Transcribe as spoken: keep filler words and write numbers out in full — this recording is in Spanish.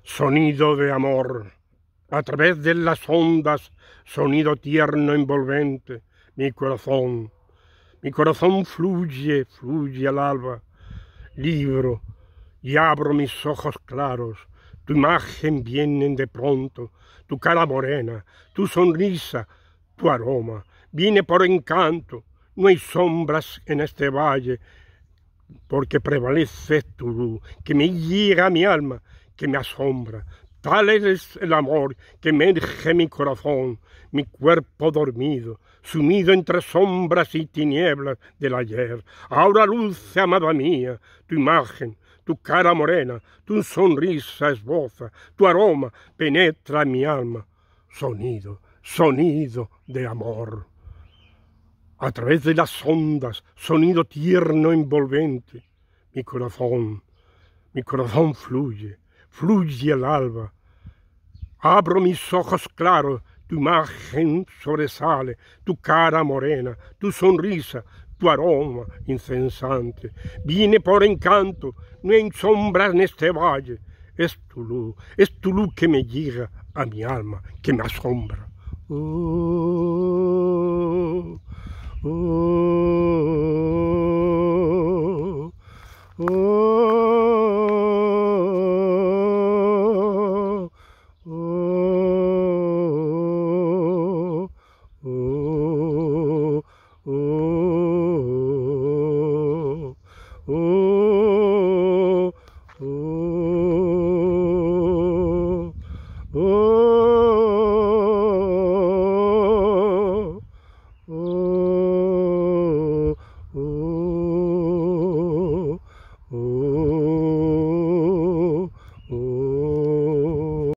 Sonido de amor, a través de las ondas, sonido tierno envolvente, mi corazón, mi corazón fluye, fluye al alba, libro y abro mis ojos claros, tu imagen viene de pronto, tu cara morena, tu sonrisa, tu aroma, viene por encanto, no hay sombras en este valle, porque prevalece tu luz, que me llega a mi alma, que me asombra. Tal es el amor que emerge mi corazón, mi cuerpo dormido, sumido entre sombras y tinieblas del ayer. Ahora luce, amada mía, tu imagen, tu cara morena, tu sonrisa esboza, tu aroma penetra en mi alma. Sonido, sonido de amor. A través de las ondas, sonido tierno envolvente, mi corazón, mi corazón fluye, fluye el alba. Abro mis ojos claros, tu imagen sobresale, tu cara morena, tu sonrisa, tu aroma incesante. Viene por encanto, no hay sombras en este valle. Es tu luz, es tu luz que me llega a mi alma, que me asombra. Oh, oh, oh, oh.